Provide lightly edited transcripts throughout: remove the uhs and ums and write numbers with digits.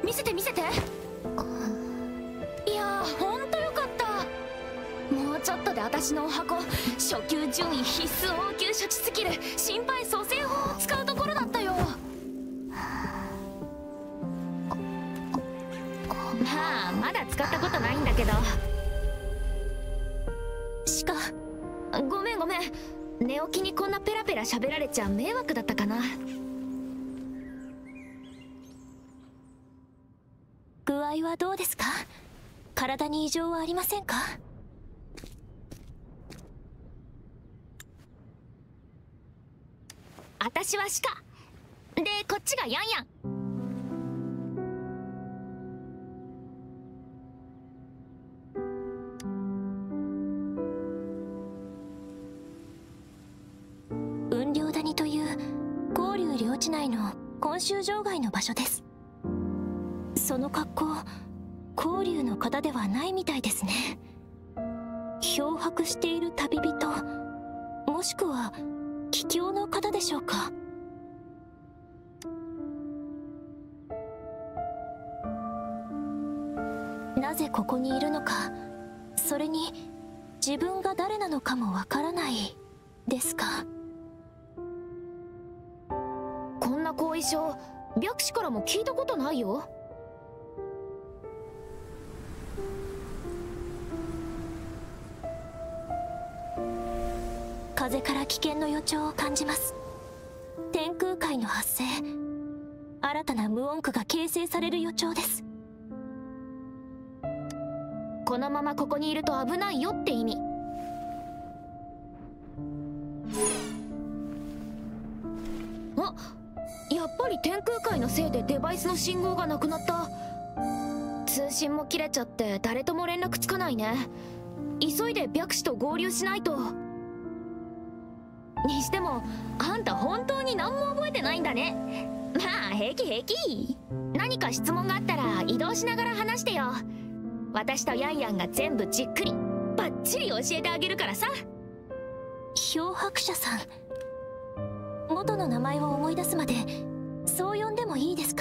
見せて見せて。いやー、ほんとよかった。もうちょっとで私のお箱初級順位必須応急処置スキル心肺蘇生法を使うところだったよ。まあまだ使ったことないんだけど。ごめんごめん、寝起きにこんなペラペラ喋られちゃ迷惑だったかな。 具合はどうですか？体に異常はありませんか？ 私は鹿で、こっちがヤンヤン。 雲稜谷という黄龍領地内の今週場外の場所です。その格好、黄龍の方ではないみたいですね。漂泊している旅人、もしくは帰郷の方でしょうか。なぜここにいるのか、それに自分が誰なのかもわからないですか。 こんな後遺症白紙からも聞いたことないよ。 風から危険の予兆を感じます。天空海の発生、新たな無音区が形成される予兆です。 このままここにいると危ないよって意味。あ、やっぱり天空海のせいでデバイスの信号がなくなった。通信も切れちゃって誰とも連絡つかないね。急いで白紙と合流しないと。にしてもあんた本当に何も覚えてないんだね。まあ平気平気。何か質問があったら移動しながら話してよ。私とヤンヤンが全部じっくりバッチリ教えてあげるからさ。 漂白者さん、元の名前を思い出すまでそう呼んでもいいですか？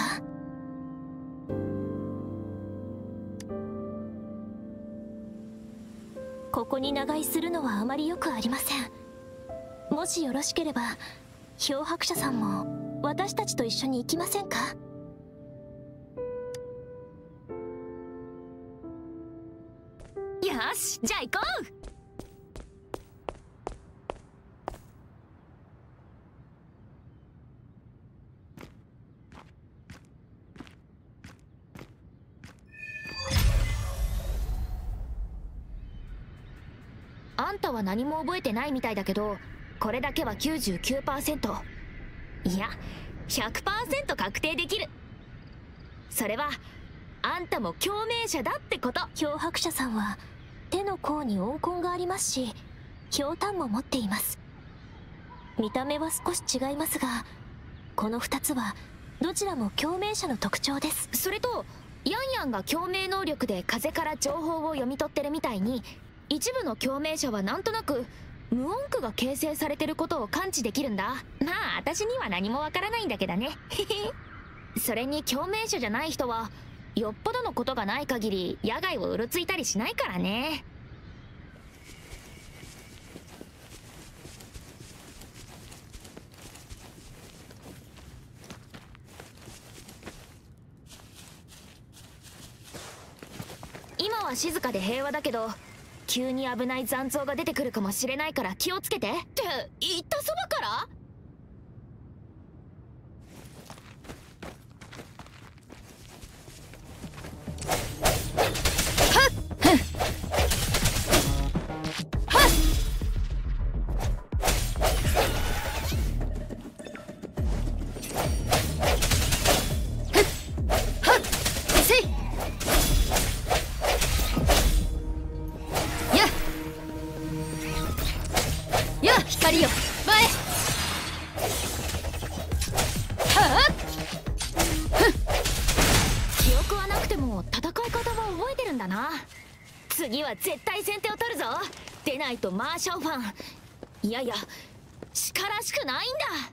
ここに長居するのはあまりよくありません。もしよろしければ漂白者さんも私たちと一緒に行きませんか？ よし、じゃあ行こう。あんたは何も覚えてないみたいだけど、これだけは 99%、 いや 100% 確定できる。それはあんたも共鳴者だってこと。 漂白者さんは手の甲に温痕がありますし、ひょうたんも持っています。見た目は少し違いますが、この2つはどちらも共鳴者の特徴です。 それとヤンヤンが共鳴能力で風から情報を読み取ってるみたいに、一部の共鳴者はなんとなく無音区が形成されてることを感知できるんだ。まあ私には何もわからないんだけどね。それに共鳴者じゃない人はよっぽどのことがない限り野外をうろついたりしないからね。今は静かで平和だけど、急に危ない残像が出てくるかもしれないから気をつけて。って言ったそばから。 光よ前。 記憶はなくても戦い方は覚えてるんだな。次は絶対先手を取るぞ。でないとマーシャオファン、いやいや鹿らしくないんだ。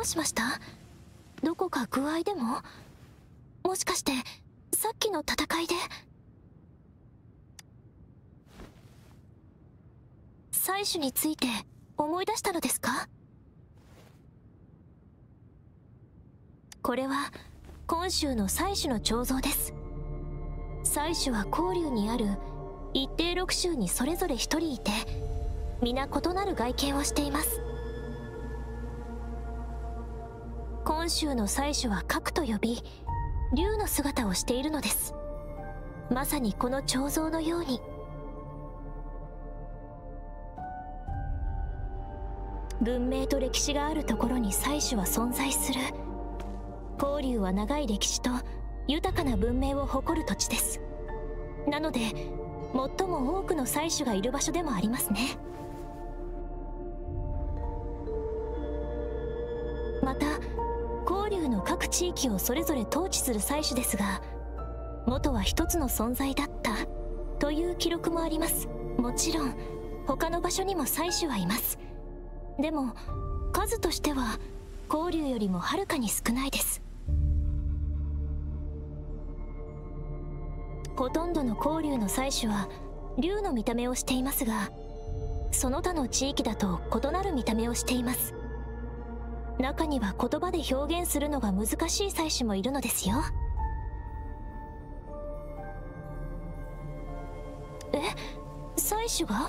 うしました？どこか具合でも？もしかしてさっきの戦いで？採取について思い出したのですか？これは今週の採取の彫像です。採取は光龍にある一定6州にそれぞれ1人いて、皆異なる外見をしています。今週の採取は核と呼び、竜の姿をしているのです。まさにこの彫像のように。文明と歴史があるところに採取は存在する。光龍は長い歴史と豊かな文明を誇る土地です。なので最も多くの採取がいる場所でもありますね。また光龍の各地域をそれぞれ統治する採取ですが、元は一つの存在だったという記録もあります。もちろん他の場所にも採取はいます。でも数としては光龍よりもはるかに少ないです。ほとんどの光龍の採取は竜の見た目をしていますが、その他の地域だと異なる見た目をしています。中には言葉で表現するのが難しい採取もいるのですよ。採取が？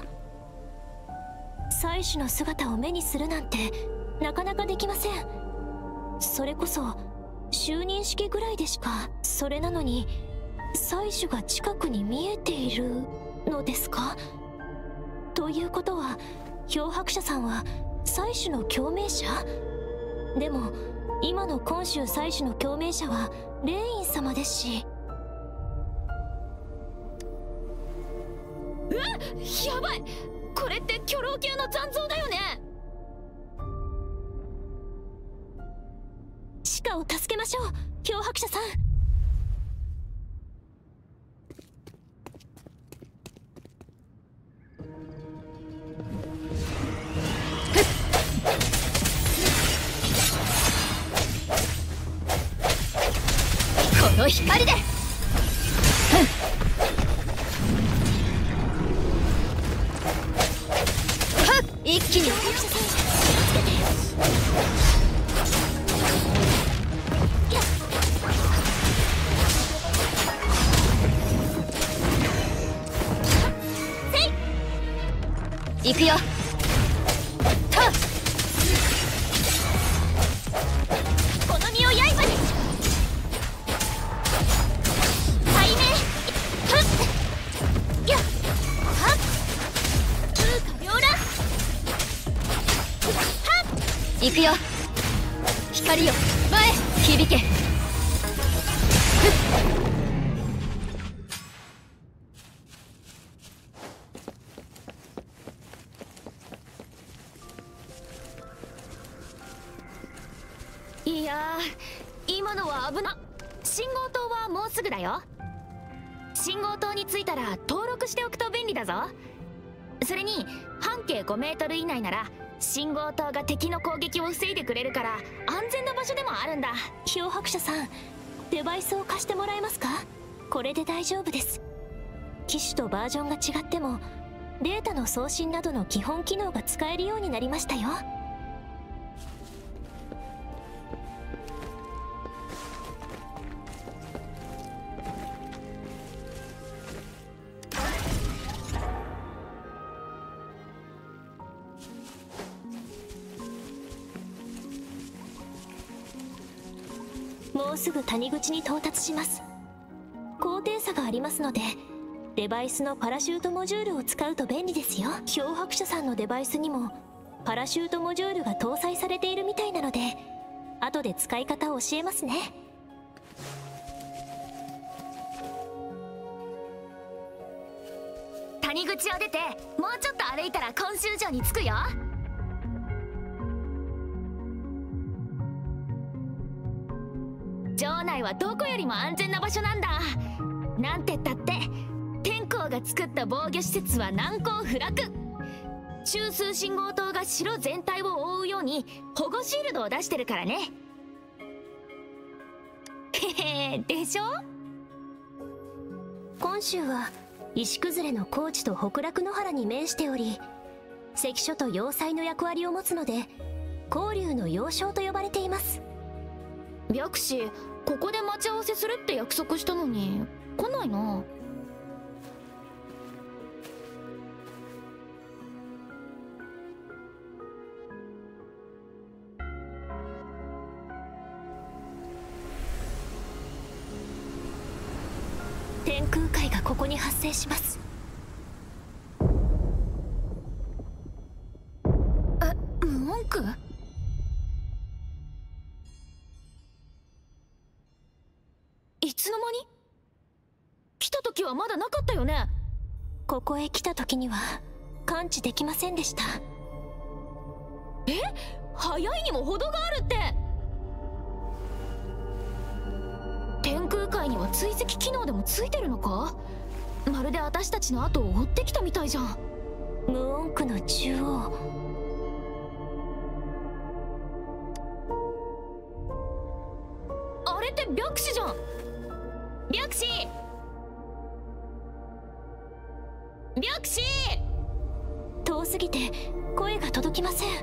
採取の姿を目にするなんてなかなかできません。それこそ就任式ぐらいでしか。それなのに採取が近くに見えているのですか？ということは漂白者さんは採取の共鳴者？でも今の今週採取の共鳴者は霊院様ですし。 やばい、これって巨老級の残像だよね。 鹿を助けましょう、漂白者さん。 この光で一気に行くよ。 この身を刃に。背面やっはっ風化両乱。 行くよ。光よ前響け。いやー、今のは危な。信号塔はもうすぐだよ。信号塔に着いたら登録しておくと便利だぞ。それに半径5メートル以内なら信号塔が敵の攻撃を防いでくれるから安全な場所でもあるんだ。 漂白者さん、デバイスを貸してもらえますか？これで大丈夫です。機種とバージョンが違ってもデータの送信などの基本機能が使えるようになりましたよ。もうすぐ谷口に到達します。高低差がありますのでデバイスのパラシュートモジュールを使うと便利ですよ。漂白者さんのデバイスにもパラシュートモジュールが搭載されているみたいなので後で使い方を教えますね。 谷口を出てもうちょっと歩いたら今週城に着くよ。城内はどこよりも安全な場所なんだ。なんてったって天候が作った防御施設は難攻不落。 中枢信号塔が城全体を覆うように保護シールドを出してるからね。へへでしょ。 本州は石崩れの高地と北楽野原に面しており、関所と要塞の役割を持つので黄龍の要衝と呼ばれています。 白紙、ここで待ち合わせするって約束したのに来ないな。 天空海がここに発生します。 無音区？いつの間に？来た時はまだなかったよね。 ここへ来た時には感知できませんでした。 早いにも程があるって。天空海には追跡機能でもついてるのか？まるで私たちの後を追ってきたみたいじゃん。 無音区の中央、 あれって白紙じゃん。白紙、白紙。 遠すぎて声が届きません。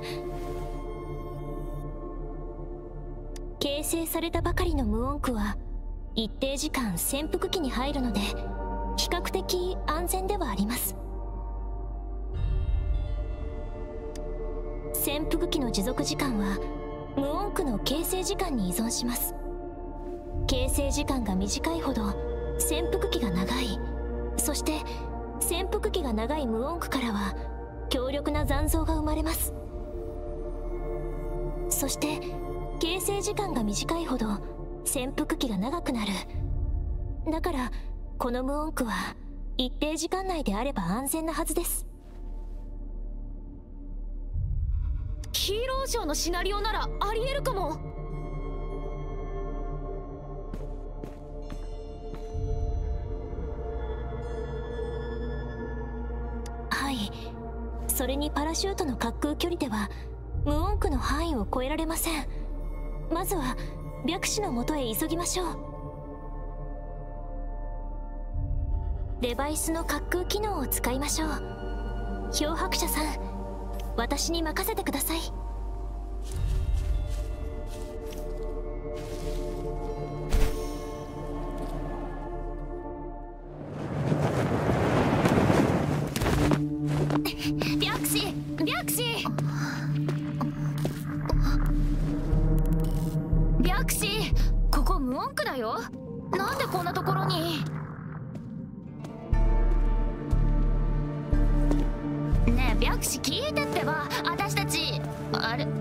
形成されたばかりの無音区は一定時間潜伏期に入るので比較的安全ではあります。潜伏期の持続時間は無音区の形成時間に依存します。形成時間が短いほど潜伏期が長い、そして潜伏期が長い無音区からは強力な残像が生まれます。そして形成時間が短いほど潜伏期が長くなる。だからこの無音区は一定時間内であれば安全なはずです。 ヒーローショーのシナリオならありえるかも。 はい、それにパラシュートの滑空距離では無音区の範囲を超えられません。まずは白紙のもとへ急ぎましょう。デバイスの滑空機能を使いましょう。漂白者さん、私に任せてください。 白紙、白紙、白紙、ここ無音区だよ。なんでこんなところに。ねえ白紙聞いてってば。私たちあれ、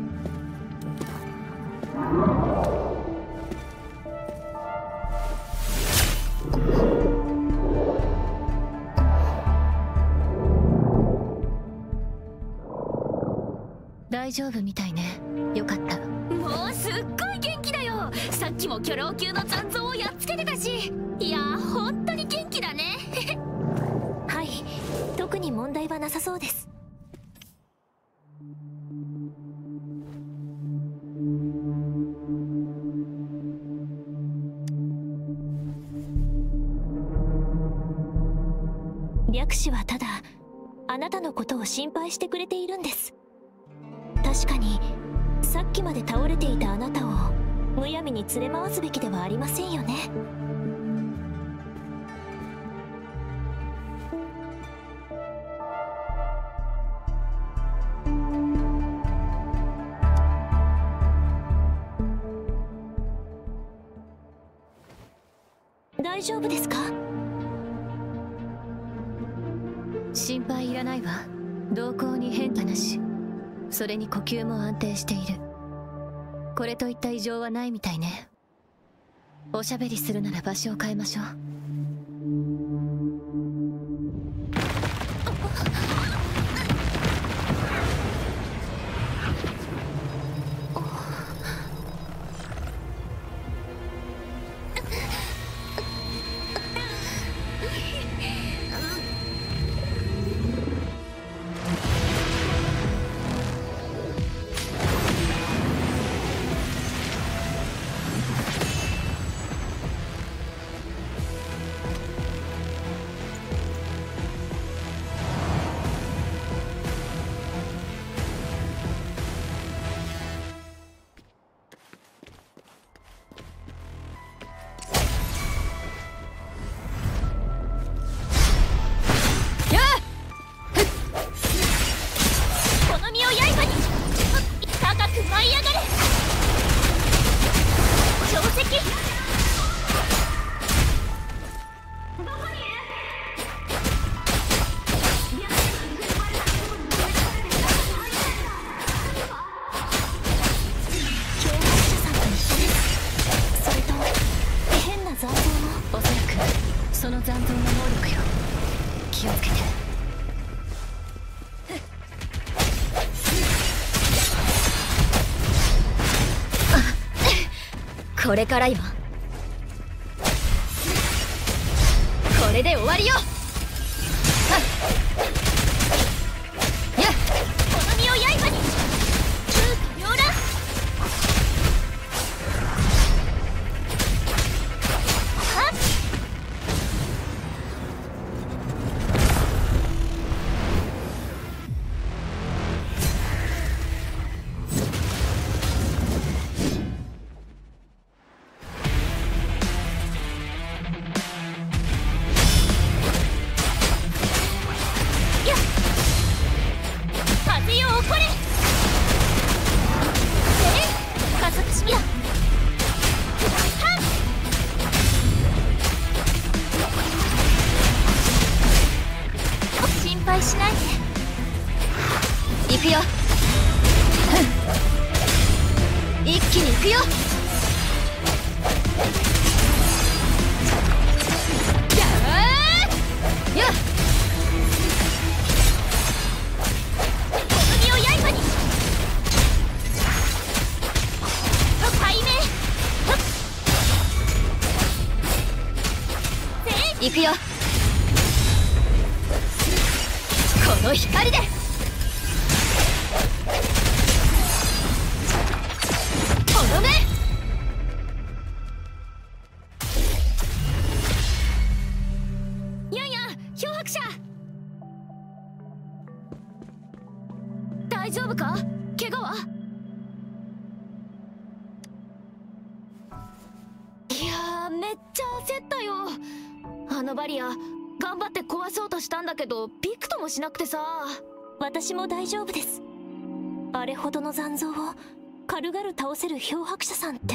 大丈夫みたいね。よかった。 もうすっごい元気だよ。さっきも巨老級の残像をやっつけてたし。いやー本当に元気だね。 はい、特に問題はなさそうです。白紙はただあなたのことを心配してくれているんです。確かにさっきまで倒れていたあなたをむやみに連れ回すべきではありませんよね。大丈夫ですか？ 心配いらないわ。動向に変化なし。それに呼吸も安定している。これといった異常はないみたいね。おしゃべりするなら場所を変えましょう。 力よ。気をつけて。 これからよ。これで終わりよ。やっ、この身を刃に。空気両乱。はっ。しないで。行くよ。一気に行くよ。やーやっ、この身を刃に。背面行くよ。この光で。この目。やんやん、漂白者。大丈夫か？怪我は？いやー、めっちゃ焦ったよ。あのバリア頑張って壊そうとしたんだけどびくともしなくてさ。 私も大丈夫です。あれほどの残像を軽々倒せる漂白者さんって。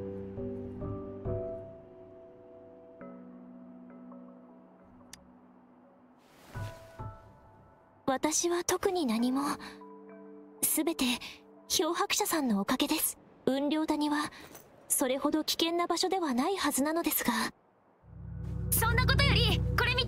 私は特に何も。全て漂白者さんのおかげです。雲稜谷はそれほど危険な場所ではないはずなのですが。 そんなことよりこれ見て。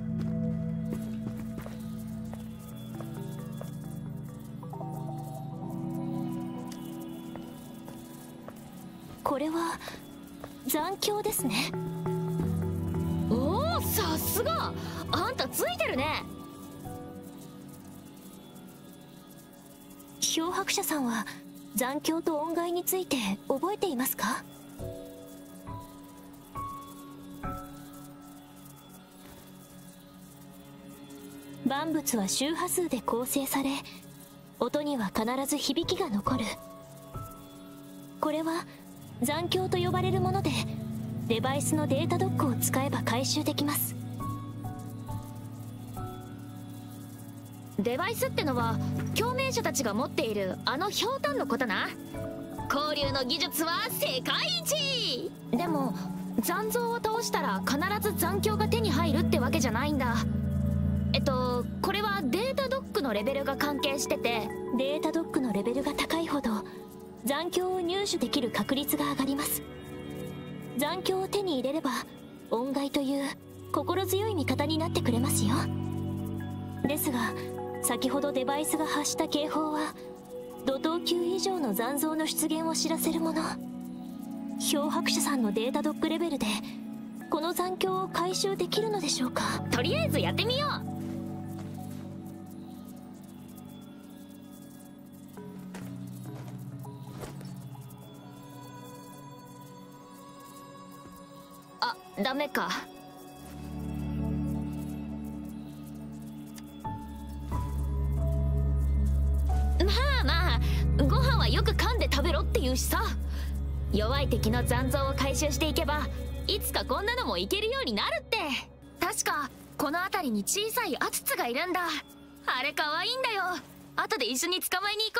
これは残響ですね。 おお、さすが。あんたついてるね。 漂白者さんは残響と音階について覚えていますか？万物は周波数で構成され、音には必ず響きが残る。これは残響と呼ばれるもので、デバイスのデータドックを使えば回収できます。 デバイスってのは共鳴者たちが持っているあのひょうたんのことな。交流の技術は世界一。でも残像を倒したら必ず残響が手に入るってわけじゃないんだ。これはデータドックのレベルが関係してて、 データドックのレベルが高いほど残響を入手できる確率が上がります。残響を手に入れれば音階という心強い味方になってくれますよ。ですが先ほどデバイスが発した警報は怒涛級以上の残像の出現を知らせるもの。漂白者さんのデータドックレベルでこの残響を回収できるのでしょうか？ とりあえずやってみよう。あ、ダメか。まあご飯はよく噛んで食べろって言うしさ。弱い敵の残像を回収していけばいつかこんなのもいけるようになるって。確かこの辺りに小さいアツツがいるんだ。あれかわいいんだよ。後で一緒に捕まえに行こ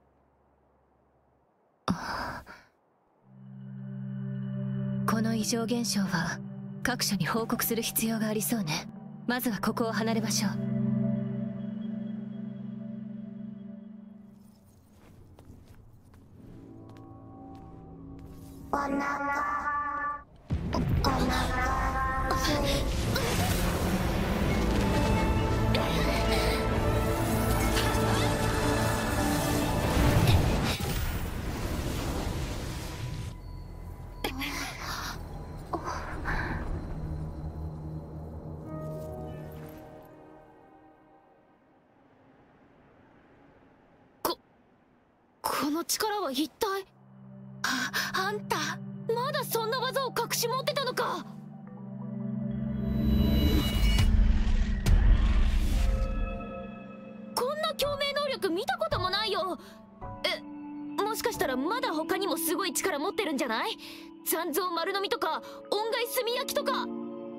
う。この異常現象は各所に報告する必要がありそうね。まずはここを離れましょう。 お腹すいこの力は一体。あんたまだそんな技を隠し持ってたのか。こんな共鳴能力見たこともないよ。もしかしたらまだ他にもすごい力持ってるんじゃない？残像丸飲みとか音外炭焼きとか。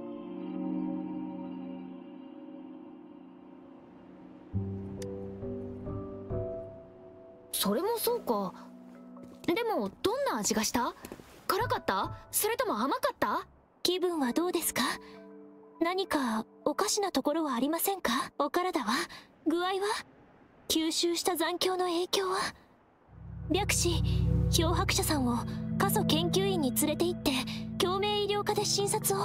それもそうか。でもどんな味がした？辛かった？それとも甘かった？ 気分はどうですか？何かおかしなところはありませんか？お体は？具合は？吸収した残響の影響は？白紙、漂白者さんを過疎研究員に連れて行って共鳴医療科で診察を。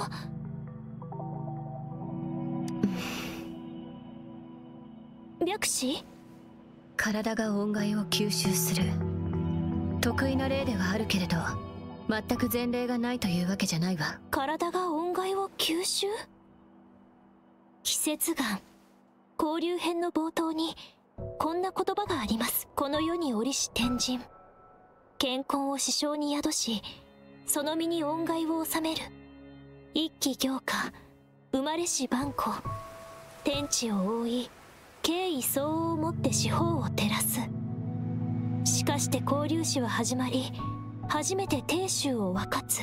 白紙？ 体が音害を吸収する得意な例ではあるけれど、全く前例がないというわけじゃないわ。 体が音害を吸収？季節眼交流編の冒頭にこんな言葉があります。この世に折し天神、健康を支障に宿し、その身に音害を収める。一気行化、生まれし万古、天地を覆い、敬意相応をもって四方を照らす。しかして交流史は始まり、初めて帝州を分かつ。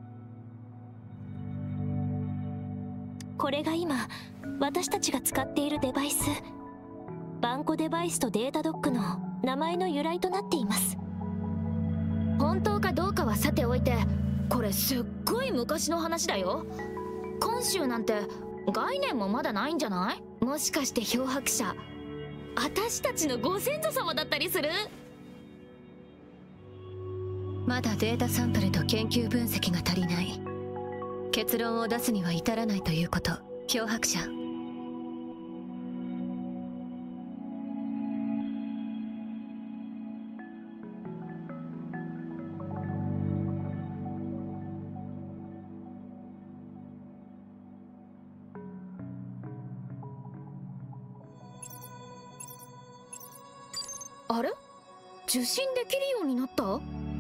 これが今私たちが使っているデバイス、バンコデバイスとデータドックの名前の由来となっています。 本当かどうかはさておいて、これすっごい昔の話だよ。今週なんて概念もまだないんじゃない？もしかして漂白者、私たちのご先祖様だったりする？ まだデータサンプルと研究分析が足りない。結論を出すには至らないということ。漂白者、 あれ？受信できるようになった？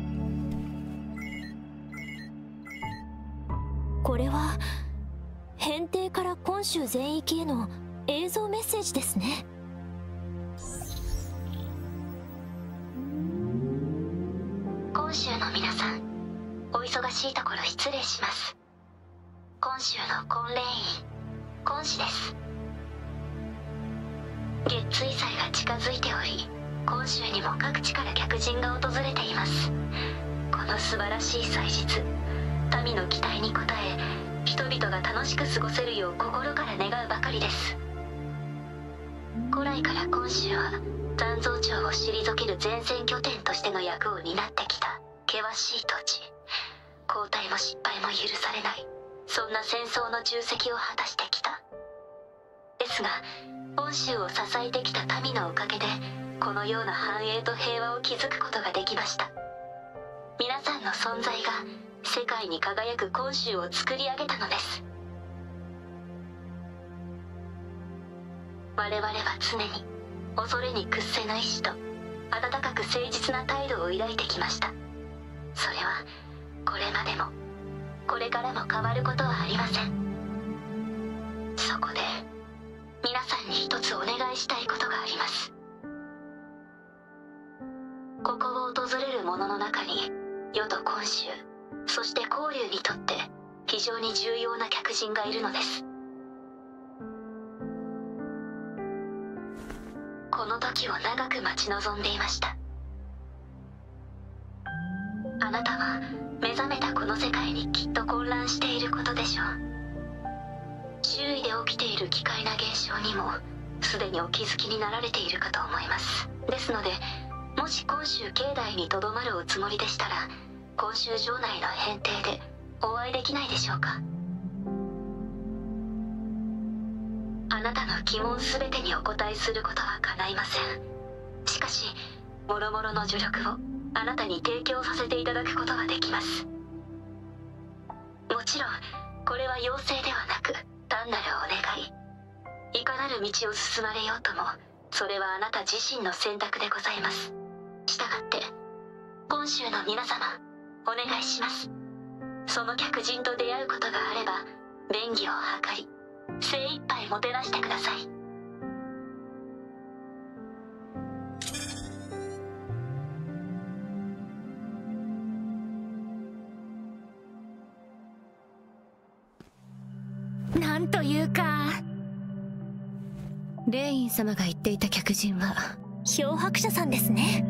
これは編定から今州全域への映像メッセージですね。 今州の皆さん、お忙しいところ失礼します。今州の婚礼員、今氏です。月追祭が近づいており、今州にも各地から客人が訪れています。この素晴らしい祭日、民の期待に応え、人々が楽しく過ごせるよう心から願うばかりです。古来から今州は残像町を退ける前線拠点としての役を担ってきた険しい土地。後退も失敗も許されない、そんな戦争の重責を果たしてきた。ですが本州を支えてきた民のおかげで、このような繁栄と平和を築くことができました。皆さんの存在が世界に輝く今州を作り上げたのです。我々は常に恐れに屈せぬ意志と温かく誠実な態度を抱いてきました。それはこれまでもこれからも変わることはありません。そこで皆さんに一つお願いしたいことがあります。ここを訪れる者の中に、世と今州、そして交流にとって非常に重要な客人がいるのです。この時を長く待ち望んでいました。あなたは目覚めたこの世界にきっと混乱していることでしょう。周囲で起きている奇怪な現象にもすでにお気づきになられているかと思います。ですので、もし今週境内にとどまるおつもりでしたら、今週城内の編定でお会いできないでしょうか。あなたの疑問すべてにお答えすることは叶いません。しかし諸々の助力をあなたに提供させていただくことはできます。もちろんこれは要請ではなく単なるお願い。いかなる道を進まれようとも、それはあなた自身の選択でございます。 ちたがって本州の皆様お願いします。その客人と出会うことがあれば便宜を図り精一杯もてなしてください。 なんというか、 レイン様が言っていた客人は漂白者さんですね。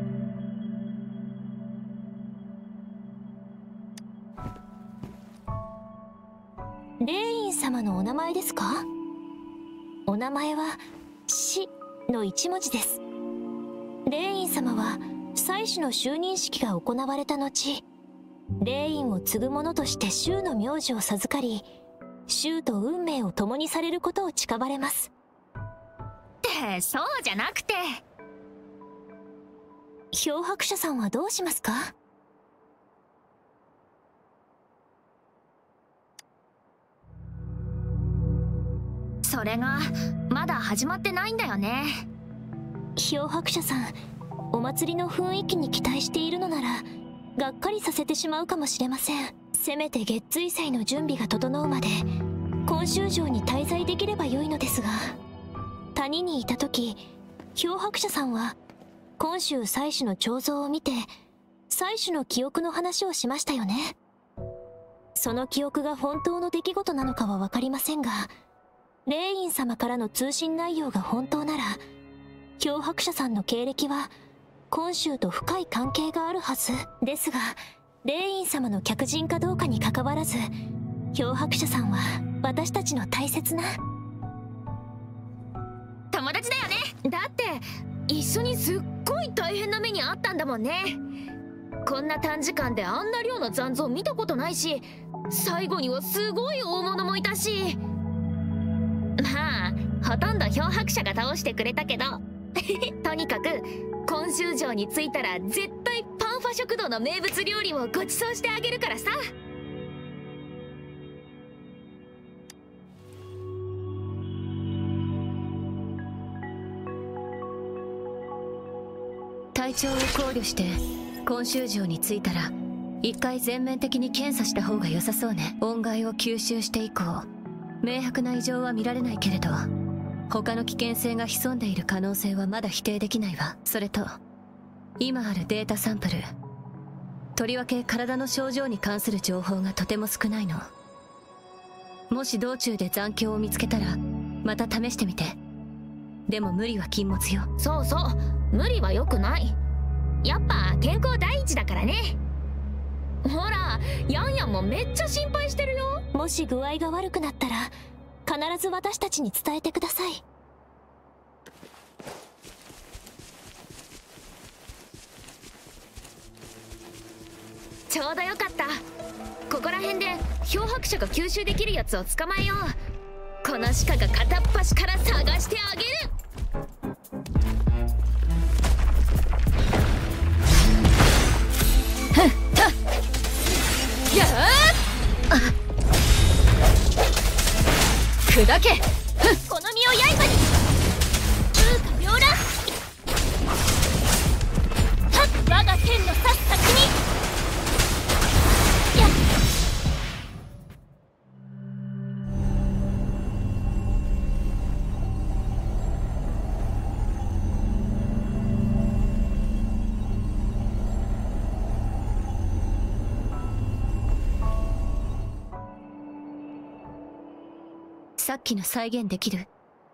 レイン様のお名前ですか？お名前は死の一文字です。レイン様は祭司の就任式が行われた後、レインを継ぐ者として衆の名字を授かり、衆と運命を共にされることを誓われます。 ってそうじゃなくて、 漂白者さんはどうしますか？ それがまだ始まってないんだよね。 漂白者さん、お祭りの雰囲気に期待しているのならがっかりさせてしまうかもしれません。せめて月追祭の準備が整うまで今週城に滞在できれば良いのですが、谷にいた時漂白者さんは今週祭司の彫像を見て祭司の記憶の話をしましたよね。その記憶が本当の出来事なのかは分かりませんが、レイン様からの通信内容が本当なら漂白者さんの経歴は今週と深い関係があるはずですが、レイン様の客人かどうかにかかわらず漂白者さんは私たちの大切な友達だよね。だって一緒にすっごい大変な目にあったんだもんね。こんな短時間であんな量の残像見たことないし、最後にはすごい大物もいたし、まあほとんど漂白者が倒してくれたけどとにかく今週城に着いたら絶対パンファ食堂の名物料理をご馳走してあげるからさ。 体調を考慮して今週城に着いたら一回全面的に検査した方が良さそうね。恩骸を吸収して以降明白な異常は見られないけれど、他の危険性が潜んでいる可能性はまだ否定できないわ。それと今あるデータサンプル、とりわけ体の症状に関する情報がとても少ないの。もし道中で残響を見つけたらまた試してみて。でも無理は禁物よ。 そうそう、無理は良くない。やっぱ健康第一だからね。ほらヤンヤンもめっちゃ心配してるよ。 もし具合が悪くなったら必ず私たちに伝えてください。 ちょうどよかった。ここら辺で漂白者が吸収できるやつを捕まえよう。この鹿が片っ端から探してあげる。 やあ砕けこの身を刃に風化両乱我が剣の刺す先にやっさっきの再現できる？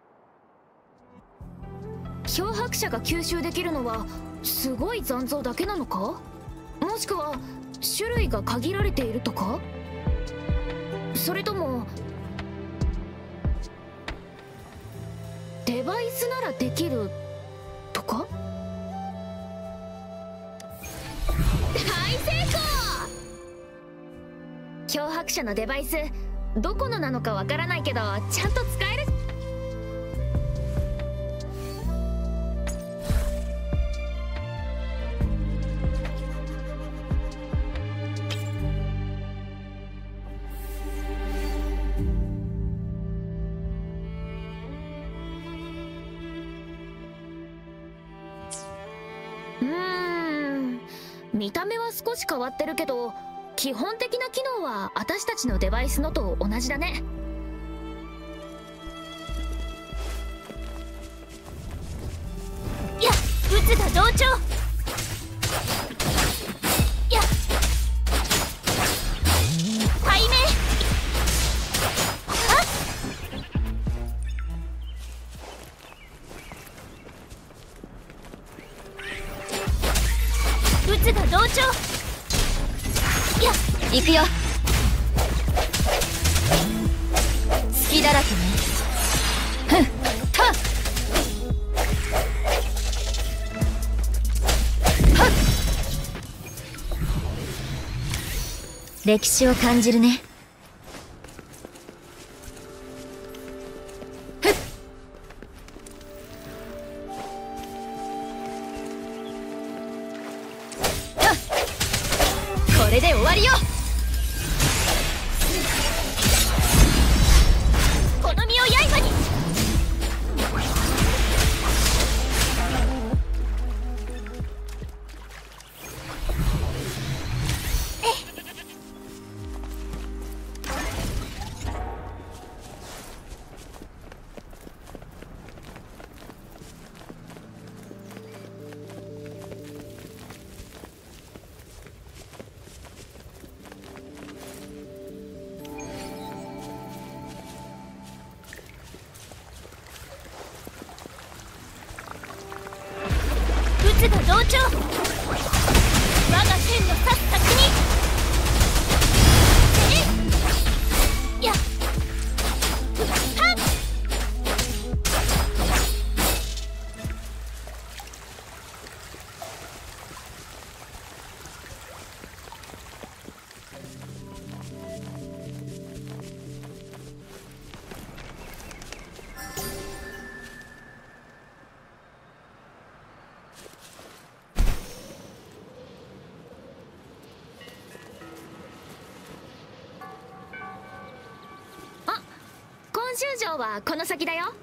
漂白者が吸収できるのはすごい残像だけなのか？もしくは種類が限られているとか？それともデバイスならできるとか？大成功！漂白者のデバイスどこのなのかわからないけどちゃんと使える。 見た目は少し変わってるけど基本的な機能は私たちのデバイスのと同じだね。 いや、鬱が同調。いや、背面。あっ、鬱が同調。いや、 行くよ。隙だらけね。ふん、はっはっ。歴史を感じるね。ふっ。はっ。これで終わりよ。 この身を刃に。鬱が同調。我が剣の刺す先に。いや、はっ。 今週城はこの先だよ。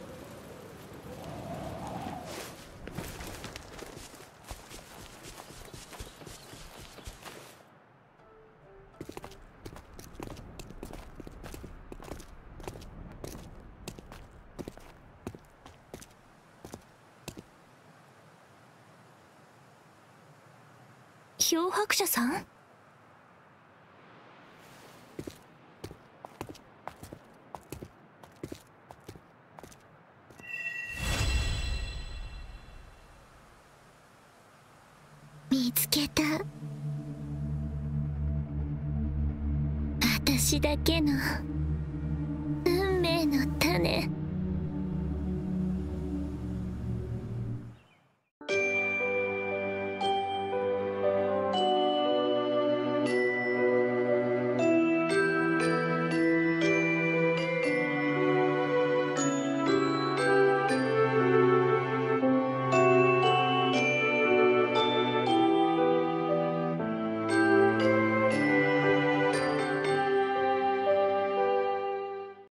漂白者さん？見つけた。私だけの運命の種。